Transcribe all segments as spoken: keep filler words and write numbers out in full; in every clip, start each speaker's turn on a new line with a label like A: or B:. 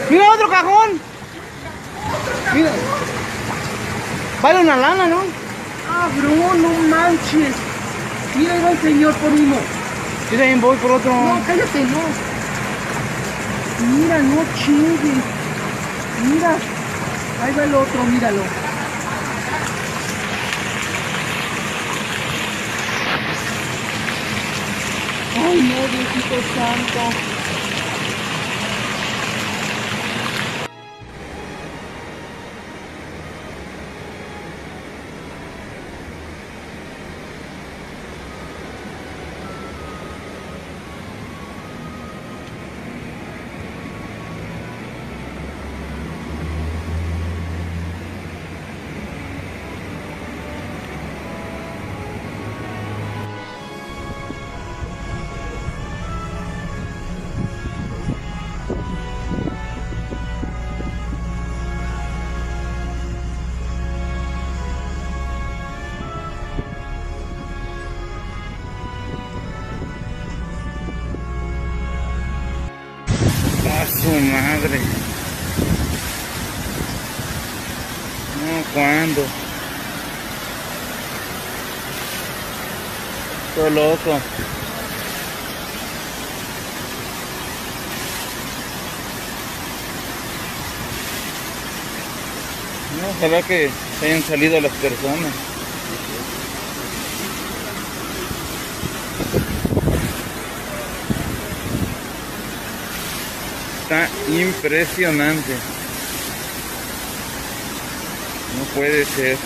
A: Mira otro cajón. Mira. Vale una lana, ¿no?
B: Ah, bro, no manches. Mira, ahí va el señor por uno.
A: Yo también voy por otro.
B: No, cállate, no. Mira, no chingues. Mira. Ahí va el otro, míralo. Ay, no, Diosito santo.
A: A su madre. No, ¿cuándo? Todo loco. No, ojalá que se hayan salido las personas. Está impresionante. No puede ser.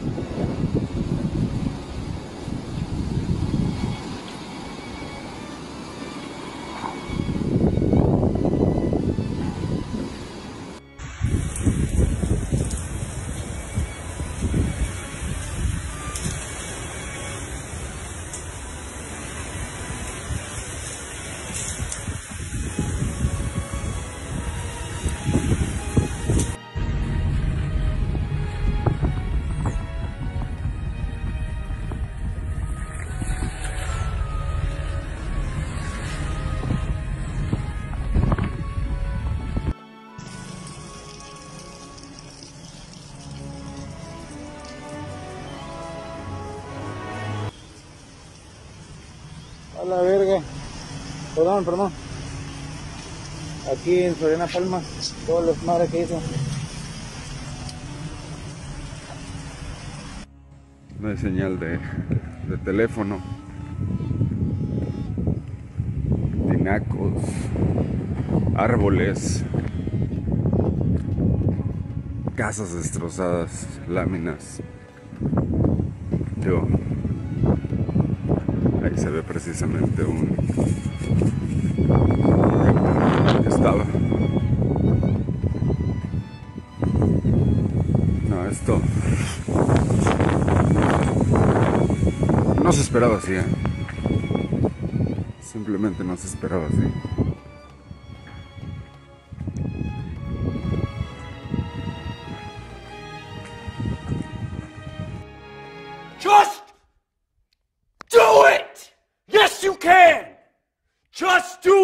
A: A la verga. Perdón, perdón. Aquí en Soriana Palma, todos los madres que hizo.
C: No hay señal de, de teléfono. Tinacos, árboles, casas destrozadas, láminas. Yo. Ahí se ve precisamente un... estaba. No, esto... no se esperaba así, ¿eh? Simplemente no se esperaba así.
B: Just do it! Yes, you can! Just do